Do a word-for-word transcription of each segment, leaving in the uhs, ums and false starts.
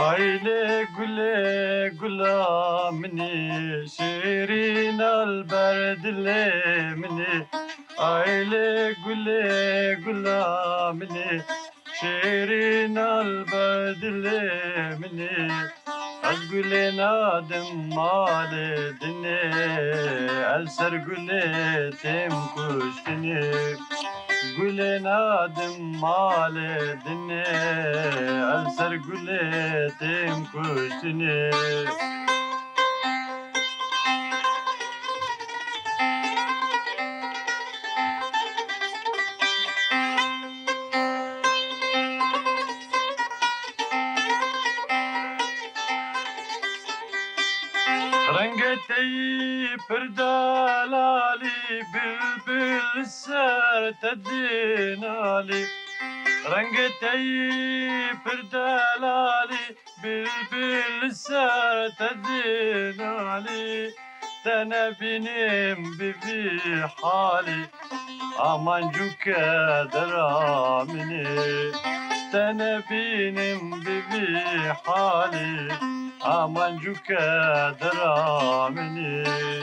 آیله گله گلا منی شیرین البردل منی آیله گله گلا منی شیرین البردل منی از گل نادم مال دنی السر گل تم کشتنی گل نادم مال دنی السر گل تم کشتنی رنگتی پردالالی بلبل سر تدینالی رنگتی پردالالی بلبل سر تدینالی تنبینیم ببی حالی aman cuke deramini tenebinim bibi hali aman cuke deramini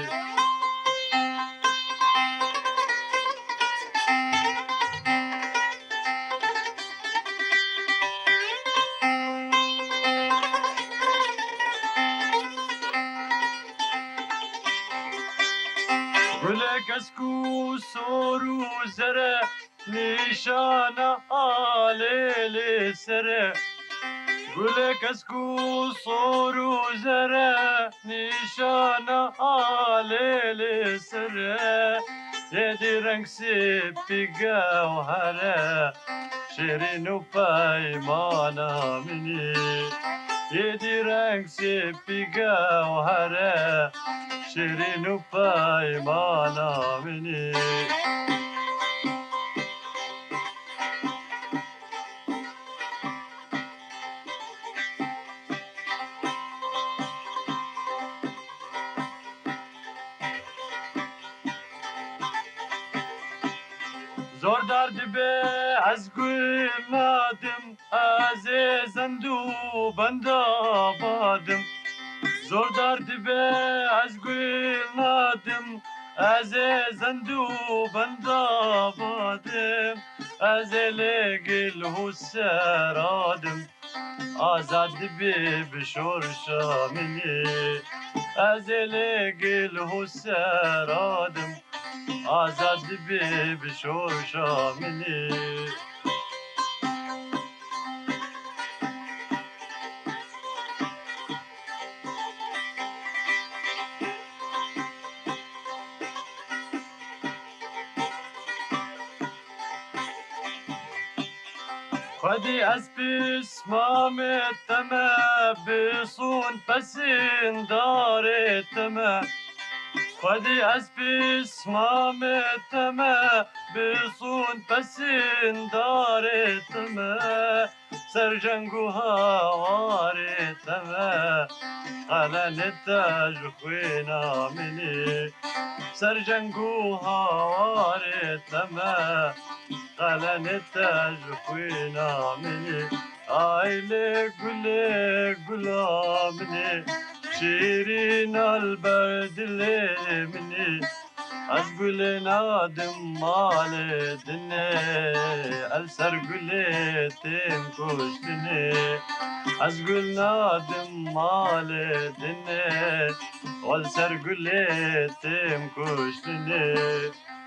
Gülek esku soru zere nişana aleli sere Gülek esku soru zere nişana aleli sere Yedi renk sipi gevhere şirin u peymana mini Yedi renk sipi gevhere شیرین و پیمانا منی زور درد به از گل نادم از زندو بندا بادم زور درد به از گل نادم از زندو بندا بادم از لگل حسرادم آزاد بی بشور شامنی از لگل حسرادم آزاد بی بشور شامنی خدي أسبس ما متما بصون بسين دار التما خدي أسبس ما متما بصون بسين دار التما سرجنگو هوار التما على نتاج خوينا مني سرجنگو هوار التما على نتاج خوينا مني عيلي قولي قولا مني شيرين البرد اللي مني أقول نادم مال دني ألسر قولي تنكشتني أقول نادم مال دني والسر قولي تنكشتني